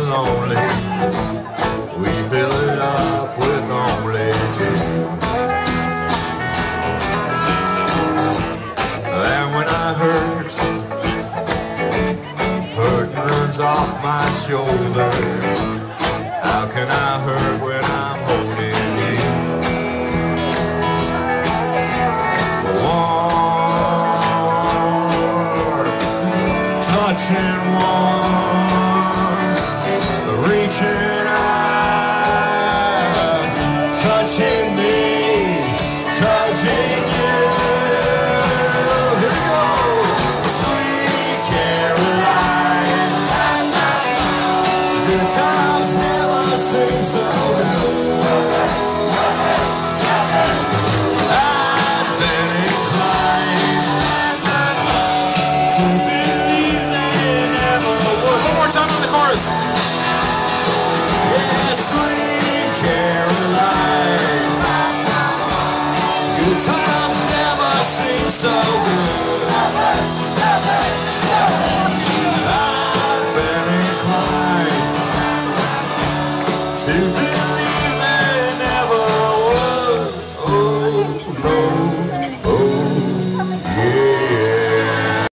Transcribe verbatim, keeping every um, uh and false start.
lonely, we fill it up with only two. And when I hurt, hurt runs off my shoulder. How can I hurt when I'm holding you? Warm, touching warm, reaching